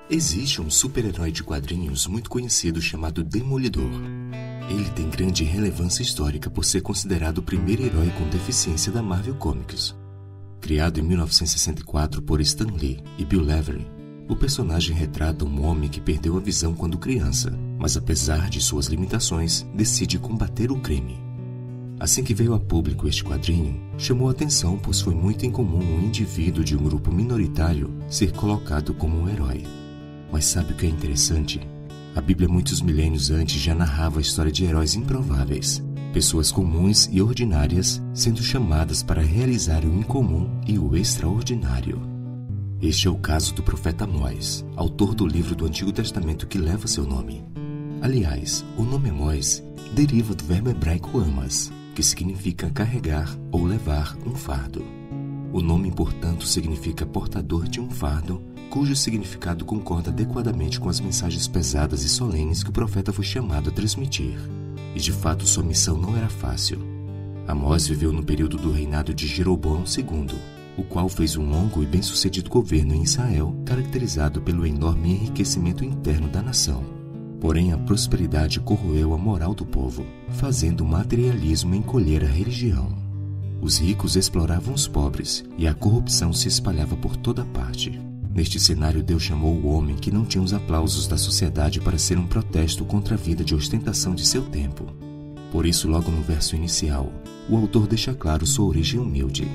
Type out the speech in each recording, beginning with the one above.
Existe um super-herói de quadrinhos muito conhecido chamado Demolidor. Ele tem grande relevância histórica por ser considerado o primeiro herói com deficiência da Marvel Comics. Criado em 1964 por Stan Lee e Bill Lavery, o personagem retrata um homem que perdeu a visão quando criança, mas apesar de suas limitações, decide combater o crime. Assim que veio a público este quadrinho, chamou a atenção pois foi muito incomum um indivíduo de um grupo minoritário ser colocado como um herói. Mas sabe o que é interessante? A Bíblia muitos milênios antes já narrava a história de heróis improváveis, pessoas comuns e ordinárias sendo chamadas para realizar o incomum e o extraordinário. Este é o caso do profeta Amós, autor do livro do Antigo Testamento que leva seu nome. Aliás, o nome Amós deriva do verbo hebraico amas, que significa carregar ou levar um fardo. O nome, portanto, significa portador de um fardo, cujo significado concorda adequadamente com as mensagens pesadas e solenes que o profeta foi chamado a transmitir. E de fato sua missão não era fácil. Amós viveu no período do reinado de Jeroboão II, o qual fez um longo e bem-sucedido governo em Israel, caracterizado pelo enorme enriquecimento interno da nação. Porém, a prosperidade corroeu a moral do povo, fazendo o materialismo encolher a religião. Os ricos exploravam os pobres e a corrupção se espalhava por toda parte. Neste cenário, Deus chamou o homem que não tinha os aplausos da sociedade para ser um protesto contra a vida de ostentação de seu tempo. Por isso, logo no verso inicial, o autor deixa claro sua origem humilde.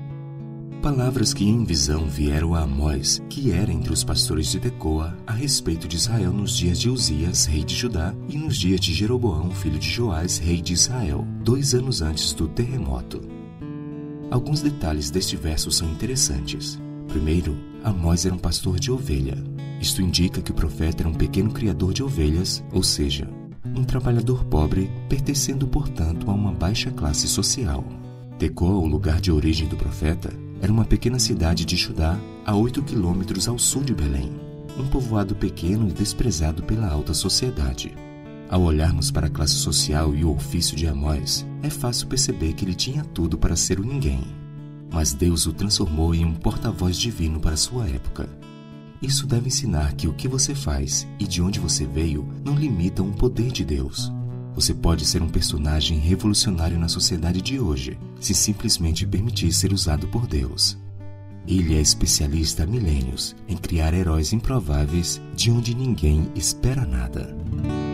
Palavras que em visão vieram a Amós, que era entre os pastores de Tecoa, a respeito de Israel nos dias de Uzias, rei de Judá, e nos dias de Jeroboão, filho de Joás, rei de Israel, 2 anos antes do terremoto. Alguns detalhes deste verso são interessantes. Primeiro, Amós era um pastor de ovelha. Isto indica que o profeta era um pequeno criador de ovelhas, ou seja, um trabalhador pobre, pertencendo, portanto, a uma baixa classe social. Tecoa, o lugar de origem do profeta, era uma pequena cidade de Judá, a 8 quilômetros ao sul de Belém, um povoado pequeno e desprezado pela alta sociedade. Ao olharmos para a classe social e o ofício de Amós, é fácil perceber que ele tinha tudo para ser o ninguém. Mas Deus o transformou em um porta-voz divino para sua época. Isso deve ensinar que o que você faz e de onde você veio não limitam o poder de Deus. Você pode ser um personagem revolucionário na sociedade de hoje, se simplesmente permitir ser usado por Deus. Ele é especialista há milênios em criar heróis improváveis de onde ninguém espera nada.